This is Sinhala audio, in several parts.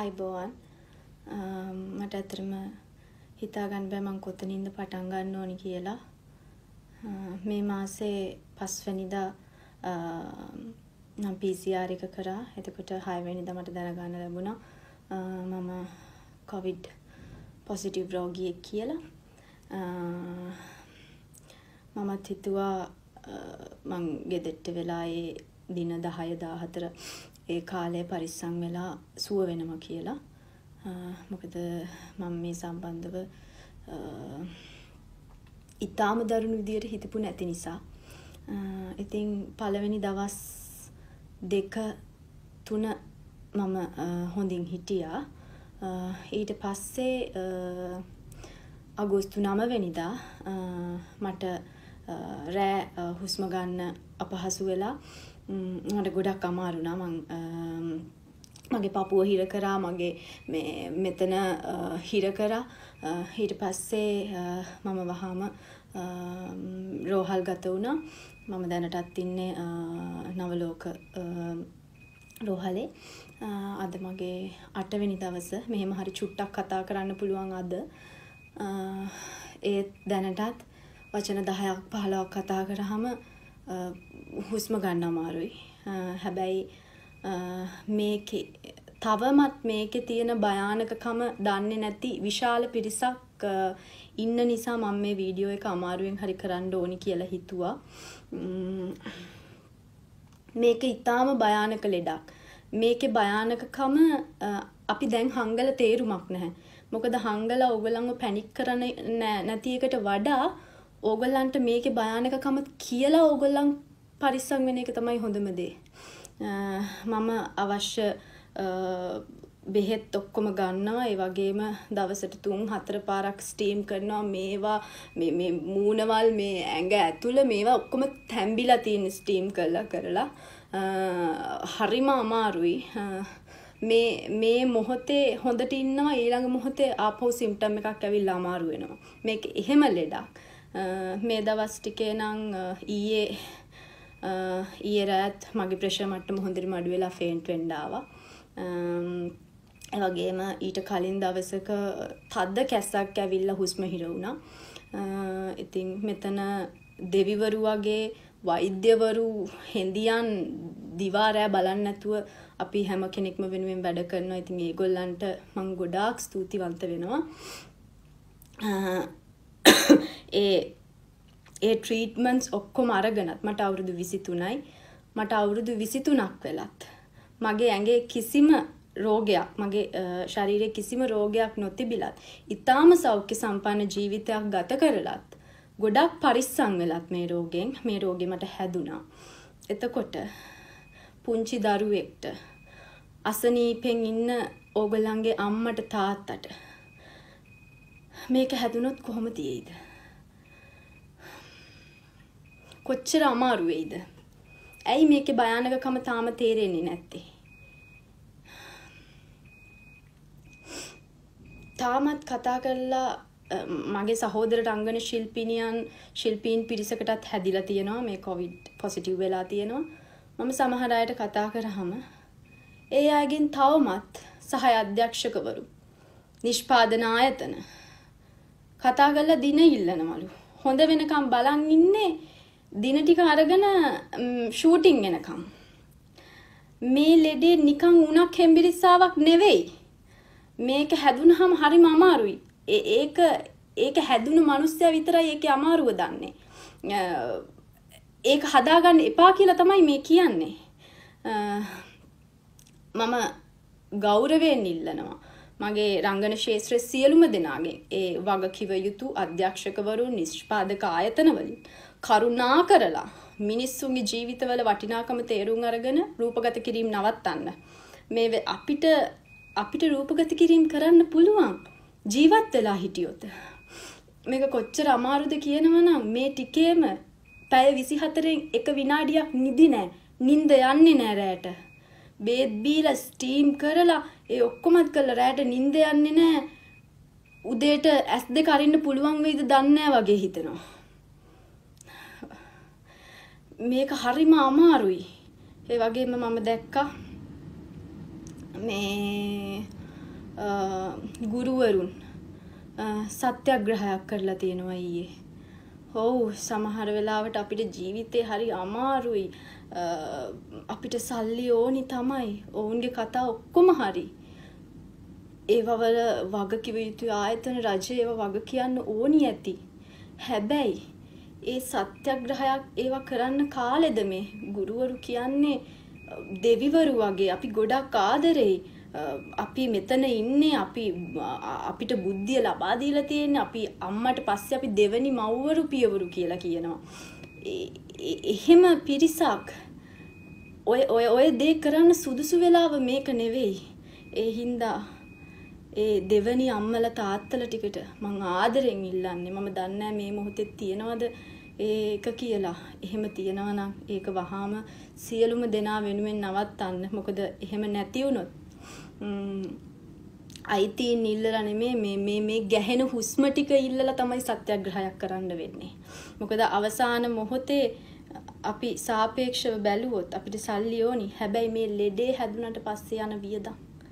ආයිබෝවන් මට ඇත්තටම හිතා ගන්න බෑ මම කොතනින්ද පටන් ගන්න ඕනි කියලා. මේ මාසේ 5 වෙනිදා නම් PCR එක කරා. එතකොට 6 වෙනිදා මට දැනගන්න ලැබුණා මම COVID positive රෝගියෙක් කියලා. මමත් හිතුවා මං ගෙදරට වෙලා ඒ දින 10 14 ඒ කාලේ පරිස්සම් වෙලා සුව වෙනවා කියලා. මොකද මම මේ සම්බන්ධව ඊටාම දරුණු විදියට හිතපු නැති නිසා. ඉතින් පළවෙනි දවස් 2-3 මම හොඳින් හිටියා. ඊට පස්සේ අගෝස්තු 9 වෙනිදා මට රෑ හුස්ම ගන්න අපහසු වෙලා මට ගොඩක් අමාරු වුණා. මගේ පපුව හිර කරා, මගේ මෙතන හිර කරා. ඊට පස්සේ මම වහාම රෝහල් ගත වුණා. මම දැනටත් ඉන්නේ නවලෝක රෝහලේ. අද මගේ 8 වෙනි දවස. මෙහෙම හරි චුට්ටක් කතා කරන්න පුළුවන් අද. ඒ දැනටත් වචන 10ක් 15ක් කතා කරාම හුස්ම ගන්න අමාරුයි. හැබැයි මේකේ තවමත් මේකේ තියෙන භයානකකම දන්නේ නැති විශාල පිරිසක් ඉන්න නිසා මම මේ වීඩියෝ එක අමාරුවෙන් හරි කරන්න ඕනි කියලා හිතුවා. මේක ඊටාම භයානක ලෙඩක්. මේකේ භයානකකම අපි දැන් හංගල තේරුමක් නැහැ. මොකද හංගල ඕගොල්ලන්ව පැනික් කරන නැති එකට වඩා ඕගොල්ලන්ට මේකේ භයානකකම කියලා ඕගොල්ලන් පරිස්සම් වෙන එක තමයි හොඳම දේ. මම අවශ්‍ය බෙහෙත් ඔක්කොම ගන්නවා. ඒ වගේම දවසට 3-4 පාරක් ස්ටීම් කරනවා. මේවා මේ මූණවල් මේ ඇඟ ඇතුළ මේවා ඔක්කොම තැඹිලා තියෙන ස්ටීම් කරලා හරිම අමාරුයි. මේ මොහොතේ හොඳට ඉන්නවා, ඊළඟ මොහොතේ ආපහු සිම්ප්ටම් එකක් ඇවිල්ලා අමාරු වෙනවා. මේක එහෙම ලෙඩක්. මේ දවස් ටිකේ නම් ඊයේ රාත් මගේ ප්‍රෙෂර් මට්ටම හොඳටම අඩු වෙලා ෆේන්ට් වෙන්න ආවා. ඒ වගේම ඊට කලින් දවසක තද්ද කැස්සක් ඇවිල්ලා හුස්ම හිර වුණා. ඉතින් මෙතන දෙවිවරු වගේ වෛද්‍යවරු හෙන්දියන් දිවා රෑ බලන්න නැතුව අපි හැම කෙනෙක්ම වෙනුවෙන් වැඩ කරනවා. ඉතින් ඒගොල්ලන්ට මම ගොඩාක් ස්තුතිවන්ත වෙනවා. ඒ ට්‍රීට්මන්ට්ස් ඔක්කොම අරගෙනත් මට අවුරුදු 23යි. මට අවුරුදු 23ක් වෙලත් මගේ ඇඟේ කිසිම රෝගයක්, මගේ ශරීරයේ කිසිම රෝගයක් නොතිබිලත්, ඊටාම සෞඛ්‍ය සම්පන්න ජීවිතයක් ගත කරලත්, ගොඩක් පරිස්සම් වෙලත් මේ රෝගේ මට හැදුනා. එතකොට පුංචි දරුවෙක්ට අසනීපෙන් ඉන්න ඕගොල්ලන්ගේ අම්මට තාත්තට මේක හැදුනොත් කොහොම තියෙයිද? කොච්චර අමාරු වෙයිද? ඇයි මේකේ භයානකකම තාම තේරෙන්නේ නැත්තේ? තාමත් කතා කරලා මගේ සහෝදර රංගන ශිල්පීන් පිරිසකටත් හැදිලා තියෙනවා. මේ COVID පොසිටිව් වෙලා තියෙනවා. මම සමහර අයට කතා කරාම ඒ අයගෙන් තවමත් සහාය අධ්‍යක්ෂකවරු, නිෂ්පාදන ආයතන කතා කරලා දින ඉල්ලනවලු. හොඳ වෙනකම් බලන් ඉන්නේ දින ටික අරගෙන ෂූටින් එනකම්. මේ ලෙඩේ නිකන් උණක් හෙම්බිරිස්සාවක් නෙවෙයි. මේක හැදුනහම හරිම අමාරුයි. ඒක හැදුණු මිනිස්සයා විතරයි ඒකේ අමාරුව දන්නේ. ඒක හදාගන්න එපා කියලා තමයි මේ කියන්නේ. මම ගෞරවයෙන් ඉල්ලනවා මගේ රංගන ශාස්ත්‍රයේ සියලුම දෙනාගේ ඒ වගකිව යුතු අධ්‍යක්ෂකවරු, නිෂ්පාදක ආයතනවලින් කරුණා කරලා මිනිස්සුන්ගේ ජීවිතවල වටිනාකම තේරුම් අරගෙන රූපගත කිරීම නවත්තන්න. මේ අපිට රූපගත කිරීම කරන්න පුළුවන් ජීවත් වෙලා හිටියොත්. මේක කොච්චර අමාරුද කියනවනම් මේ ටිකේම පැය 24න් එක විනාඩියක් නිදි නැහැ. නිින්ද යන්නේ නැහැ රැට. බේත් බීලා ස්ටීම් කරලා ඒ ඔක්කොමත් කරලා රැට නිින්ද යන්නේ නැහැ. උදේට S2 අරින්න පුළුවන් වෙයිද දන්නේ නැහැ වගේ හිතෙනවා. මේක හරිම අමාරුයි. ඒ වගේම මම දැක්කා මේ ගුරුවරුන් සත්‍යග්‍රහයක් කරලා තියෙනවා ඊයේ. ඔව් සමහර වෙලාවට අපිට ජීවිතේ හරි අමාරුයි. අපිට සල්ලි ඕනි තමයි. ඔවුන්ගේ කතා ඔක්කොම හරි. ඒවවල වග කිව යුතු ආයතන රජය ඒව වග කියන්න ඕනි ඇති. හැබැයි ඒ සත්‍යග්‍රහයක් ඒවා කරන්න කාලෙද මේ ගුරුවරු කියන්නේ දෙවිවරු වගේ අපි ගොඩක් ආදරෙයි. අපි මෙතන ඉන්නේ අපිට බුද්ධිය ලබා දීලා තියෙන්නේ අපි අම්මට පස්සේ අපි දෙවෙනි මව්වරු පියවරු කියලා කියනවා. එහෙම පිරිසක් ඔය දේ කරන්න සුදුසු වෙලාව මේක නෙවෙයි. ඒ හින්දා ඒ දෙවෙනි අම්මලා තාත්තලා ටිකට මං ආදරෙන් ඉල්ලන්නේ. මම දන්නේ මේ මොහොතේ තියනවද ඒක කියලා. එහෙම තියනවා නම් ඒක වහාම සියලුම දෙනා වෙනුවෙන් නවත්තන්න. මොකද එහෙම නැති වුණොත් අයිතීන් ඉල්ලලා නෙමේ මේ ගැහෙන හුස්ම ටික ඉල්ලලා තමයි සත්‍යග්‍රහයක් කරන්න වෙන්නේ. මොකද අවසාන මොහොතේ අපි සාපේක්ෂව බැලුවොත් අපිට සල්ලි ඕනි. හැබැයි මේ ලෙඩේ හැදුනට පස්සේ යන වියදම්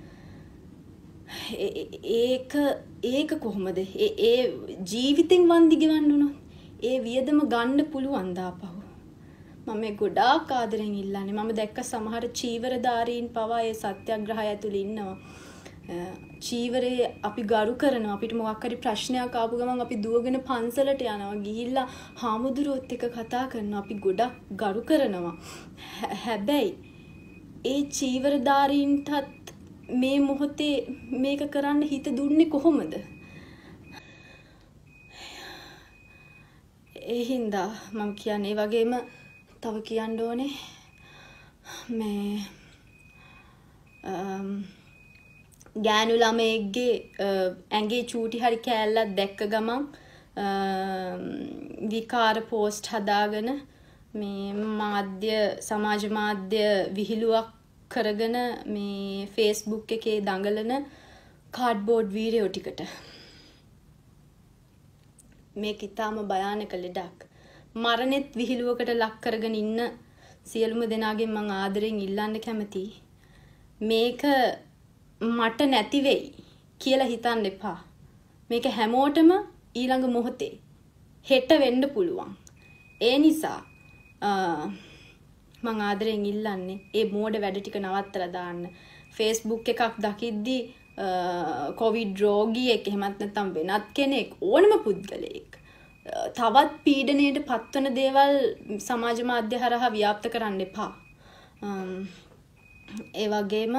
ඒක කොහොමද? ඒ ජීවිතෙන් වන්දි ගෙවන්න උනොත් ඒ වියදම ගන්න පුළුවන් දාපහු. මම මේ ගොඩාක් ආදරෙන් ඉල්ලන්නේ. මම දැක්ක සමහර චීවරධාරීන් පවා ඒ සත්‍යග්‍රහය ඇතුළේ ඉන්නවා. චීවරේ අපි ගරු කරනවා. අපිට මොකක් හරි ප්‍රශ්නයක් ආපු ගමන් අපි දුවගෙන පන්සලට යනවා. ගිහිල්ලා හාමුදුරුවොත් එක්ක කතා කරනවා. අපි ගොඩක් ගරු කරනවා. හැබැයි ඒ චීවරධාරීන්ටත් මේ මොහොතේ මේක කරන්න හිත දුන්නේ කොහොමද? ඒ හින්දා මම කියන්නේ වගේම තව කියන්න ඕනේ මේ ගෑනු ළමයෙක්ගේ ඇඟේ චූටි හරි කෑල්ලක් දැක්ක ගමන් විකාර පෝස්ට් හදාගෙන මේ සමාජ මාධ්‍ය විහිළුවක් කරගෙන මේ Facebook එකේ දඟලන කාඩ්බෝඩ් වීරයෝ ටිකට මේක ඉතාම භයානක ලෙඩක්. මරණෙත් විහිළුවකට ලක් කරගෙන ඉන්න සියලුම දෙනාගෙන් මං ආදරෙන් ඉල්ලන්න කැමතියි. මේක මට නැති වෙයි කියලා හිතන්න එපා. මේක හැමෝටම ඊළඟ මොහොතේ හෙට වෙන්න පුළුවන්. ඒ නිසා මං ආදරෙන් ඉල්ලන්නේ ඒ මෝඩ වැඩ ටික නවත්තලා දාන්න. Facebook එකක් දකිද්දි කොවිඩ් රෝගියෙක් එහෙමත් නැත්නම් වෙනත් කෙනෙක් ඕනම පුද්ගලයෙක් තවත් පීඩනයට පත්වන දේවල් සමාජ මාධ්‍ය හරහා ව්‍යාප්ත කරන්න එපා. ඒ වගේම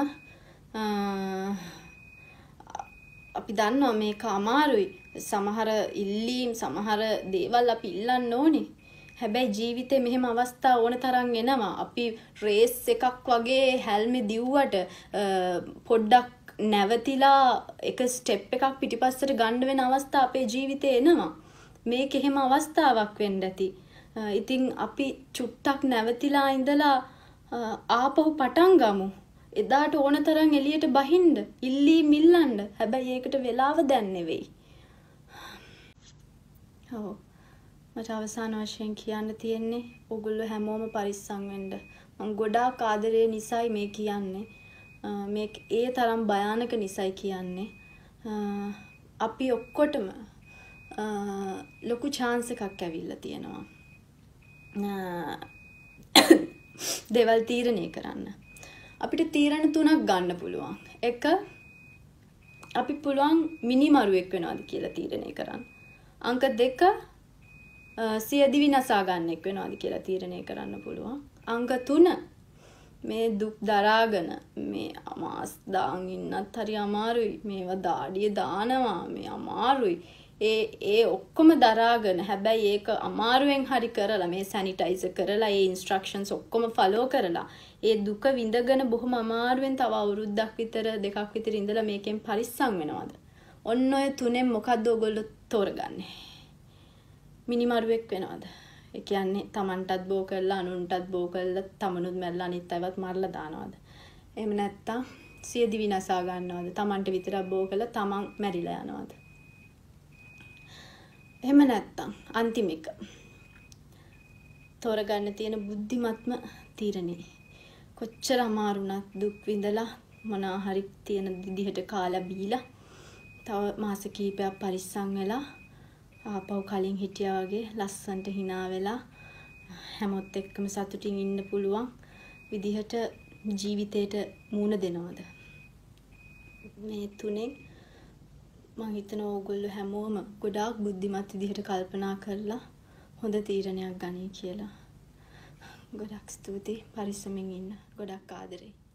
අපි දන්නවා මේක අමාරුයි. සමහර ඉල්ලීම් සමහර දේවල් අපි ඉල්ලන්න ඕනේ. හැබැයි ජීවිතේ මෙහෙම අවස්ථා ඕන තරම් එනවා. අපි රේස් එකක් වගේ හැල්මේ දිව්වට පොඩ්ඩක් නැවතිලා එක ස්ටෙප් එකක් පිටිපස්සට ගන්න වෙන අවස්ථා අපේ ජීවිතේ එනවා. මේක එහෙම අවස්ථාවක් වෙන්න ඇති. ඉතින් අපි චුට්ටක් නැවතිලා ඉඳලා ආපහු පටන් ගමු. එදාට ඕන තරම් එළියට බහින්න, ඉල්ලීම් ඉල්ලන්න. හැබැයි ඒකට වෙලාව දැන් නෙවෙයි. ඔව්. මට අවසාන වශයෙන් කියන්න තියෙන්නේ ඔයගොල්ලෝ හැමෝම පරිස්සම් වෙන්න. මම ගොඩාක් ආදරේ නිසායි මේ කියන්නේ. මේ ඒ තරම් භයානක නිසායි කියන්නේ. අපි ඔක්කොටම ලොකු chance එකක් ඇවිල්ලා තියෙනවා. දේවල් තීරණය කරන්න. අපිට තීරණ තුනක් ගන්න පුළුවන්. එක අපි පුළුවන් මිනිමරුවෙක් වෙනවද කියලා තීරණය කරන්න. අංක 2 සියදිවි නසා ගන්නෙක් වෙනවද කියලා තීරණය කරන්න පුළුවන්. අංක 3 මේ දුක් දරාගෙන මේ මාස් දාන් ඉන්නත් හරි අමාරුයි. මේවා දාඩිය දානවා මේ අමාරුයි. ඒ ඔක්කොම දරාගෙන හැබැයි ඒක අමාරුවෙන් හරි කරලා මේ සැනිටයිසර් කරලා ඒ ඉන්ස්ට්‍රක්ෂන්ස් ඔක්කොම ෆලෝ කරලා ඒ දුක විඳගෙන බොහොම අමාරුවෙන් තව අවුරුද්දක් විතර දෙකක් විතර ඉඳලා මේකෙන් පරිස්සම් වෙනවද? ඔන්න ඔය තුනෙන් මොකද්ද ඔයගොල්ලෝ තෝරගන්නේ? මිනිමරුවෙක් වෙනවද? ඒ කියන්නේ Tamanටත් බෝ කරලා අනුන්ටත් බෝ කරලා තමනුත් මැරලා අනිත් අයවත් මරලා දානවද? එහෙම නැත්තම් සියදිවි නසා ගන්නවද? Tamanට විතරක් බෝ කරලා Taman මැරිලා යනවද? එහෙම නැත්තම් අන්තිම එක තෝරගන්න තියෙන බුද්ධිමත්ම තීරණේ කොච්චර අමාරුණත් දුක් විඳලා මොනවා හරි තියෙන විදිහට කාලා බීලා තව මාස කිහිපයක් පරිස්සම් වෙලා ආපහු කලින් හිටියා වගේ ලස්සනට hina වෙලා හැමොත් එක්කම සතුටින් ඉන්න පුළුවන් විදිහට ජීවිතේට මූණ දෙනවද? මේ තුනෙන් මම හිතනවා ඕගොල්ලෝ හැමෝම ගොඩාක් බුද්ධිමත් විදිහට කල්පනා කරලා හොඳ තීරණයක් ගනී කියලා. ගොඩක් ස්තුතියි. පරිස්සමින් ඉන්න. ගොඩක් ආදරේ.